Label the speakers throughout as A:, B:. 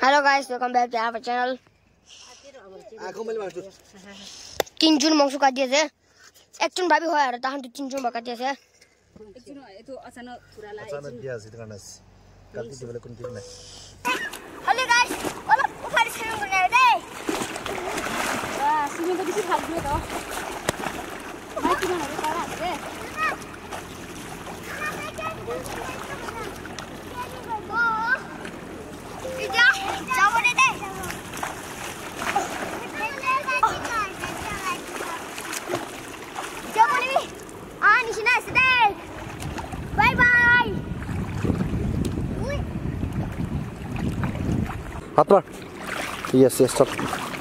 A: Hello guys, welcome back to our channel. 3 June mongsu ka diye je. Ekjon bhabi hoy ara tahan 3 June ba ka diye je.
B: एकचुन एतो अचानक खुराला
C: अचानक दिया सित करनास काफी दिवले कुन दिने
A: Hello guys, ola उखारी छेन गर्ने दे
B: सिमे त बेसी फाल्दियो त माथि नहरु पारा हरे
A: इजा जावने दे जावने भी निशिना सदे बाय बाय
C: हाथ मार यस यस स्टॉप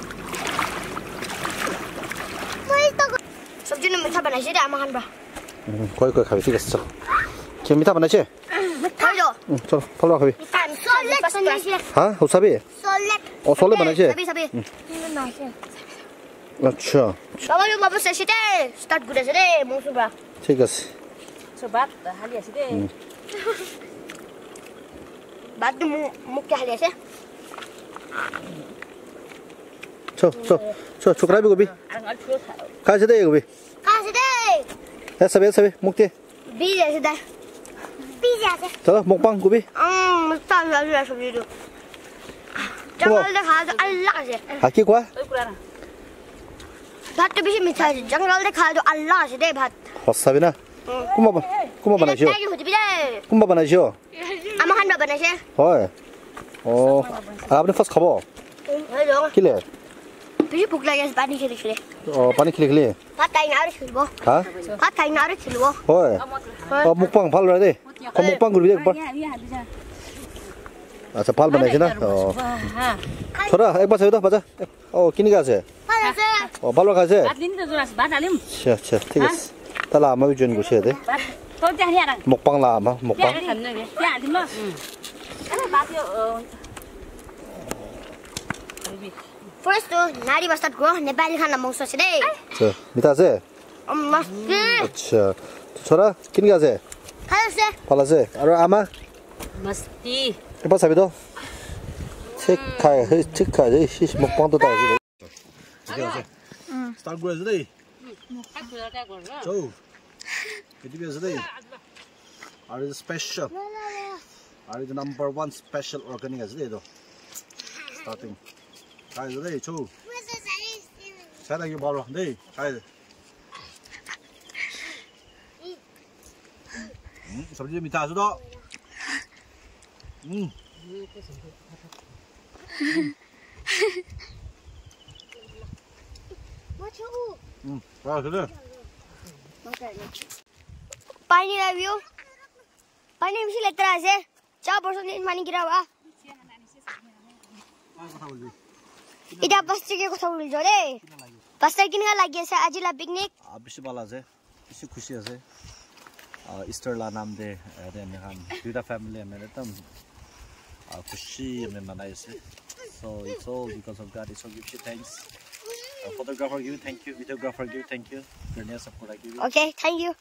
A: सब्जी में मीठा बनाई छे आमा खानबा
C: कोई कोई खाबी ठीक छ के मीठा बनाई छे
A: खाइलो
C: चलो फलो खाबी
A: सोलेट बनाई छे
C: हां हो सबै
A: सोलेट
C: ओ सोलेट बनाई छे
A: सबै
C: अच्छा
A: बाबा यो बाबा से स्टार्ट गुरे रे मौसुबा
C: ठीक छ
B: सो बात हाली आसी दे
A: बात मुख के हाली आसे
C: 저 초크라비 고비 가시 돼 고비 해 서베 목대
A: 비제 돼 비제
C: 자 목방 고비
A: 따라야 소리도 정글에 가도 알라지
C: 아끼 과
B: ओइ कुरा न
A: भात बेसी मिठा छ जंगलले खादो अल्लाह छ दे भात
C: हसाबिना कुमा बनाइछौ कुमा बनाइछौ
A: आमा खान बनाइछे
C: হয় ও আপনি ফার্স্ট খাবো
A: हेलो
C: কিলে
A: बेसी भुक लागेछ पानी खेले
C: ও পানি খেলে
A: भात खाइन आरो खेलबो
C: হ্যাঁ
A: भात खाइन आरो खेलबो
C: হয় ও মুকপাং ভাল রে কো মুকপাং করবি একবার
B: यहाँ हाली जा
C: আচ্ছা ভাল বানাইছে না ও छोरा একবার চাই তো বাজা ও কিনি আছে ও ভালো খাইছে
B: बात लिन त जोरास बात हालिम
C: আচ্ছা ঠিক আছে তাহলে আমি জয়েন করছি দে
B: बात तो त्यहाँ हेर
C: মুকপাং লা আমা মুকপাং
B: त्यहाँ खान्न रे त्यहाँ हालिम ल अरे बात यो
A: फर्स्ट नारी बस्तात गो नेपाली खाना मौस छ दे
C: 저 미타 আছে
A: मस्त
C: আচ্ছা छोरा কিনি আছে
A: खाइছে
C: ভালো আছে আর আমা
B: मस्ती
C: একবার চাবি তো 체크해 시 먹방도 다 해지 이게 어제 스타트 그래서 돼 저 그디에서 돼 are the special are the number 1 special organizer 돼도 starting 가야 돼 저 사랑이 바로 네 가야 돼 सब्जी मीठा आसो तो
A: पानी लावियो पानी बेसी लेत्रा आसे 4% पानी गिरावा इटा बस्ती के কথা বলি জরে बस्ती किनका लागि আছে आजिला पिकनिक
C: बेसी बाला আছে बेसी खुशी আছে ईस्टर ला नाम दे देने हम दुटा फैमिली में एकदम खुशी में मनाए से so it's all because of God so give you thanks photographer give you thank you videographer give you thank you करने सबको give you
A: okay thank you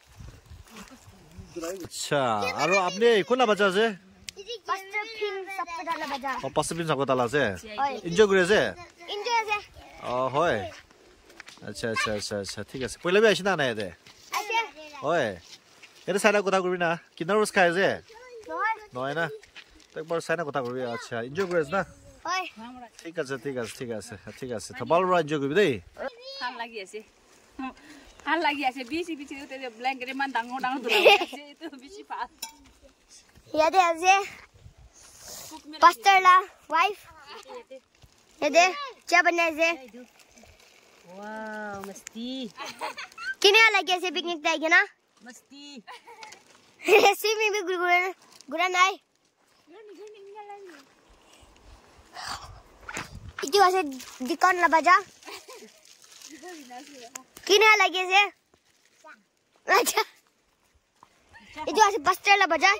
C: अच्छा और आपने कोना बजा से
A: फर्स्ट फिल्म सबको डाला बजा
C: पास दिन सबको डाला से एन्जॉय करे से
A: एन्जॉय से
C: होय अच्छा ठीक है पहिले भी आइसिना ना दे
A: आसे
C: होय এটা সাইনা কথা করবি না কি নার্ভাস খায় যে নয় না তো একবার সাইনা কথা করবি আচ্ছা এনজয় করিস না
A: ওই
C: ঠিক আছে তো ভালো এনজয় করবি দেই
B: हाल लागि आसे बिसी त्यो ब्ल्याङ्केट मान डाङो दुला आसे त्यो बिसी फाल
A: याद है पास्टर ला वाइफ ये क्या बना है
B: वाह मस्ती
A: किने लगे से पिकनिक जाएगा ना
B: मस्ती
A: स्विमिंग भी गुरा नाइ इति वासे दिकन ला बजा किने लगे से अच्छा इति वासे बस्टर ला बजा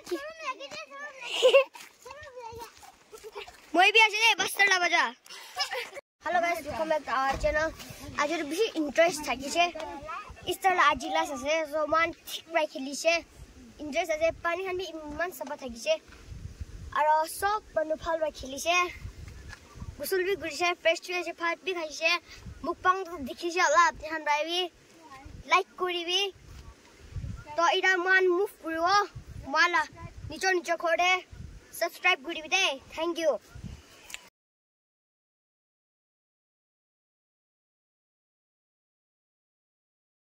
A: মই भी आसे बस्टर ला बजा hello guys welcome back to our channel आज बेसी इंटरेस्ट থাকিছে इस्टर आजिला আছে so মান ঠিক প্রায় খেলিছে इंटरेस्ट আছে পানি খান भी इमान सब থাকিছে আৰু সব মানুহ ভাল বাই খেলিছে गुसुल भी गुरिसे फ्रेश भी फाट भी खाइसे मुकपांग तो दिखिसे होला ध्यान राइबी लाइक करिबी तो इरा मान मुव करिवो माला निचो निचो खोडे सब्सक्राइब करिबी दे थैंक यू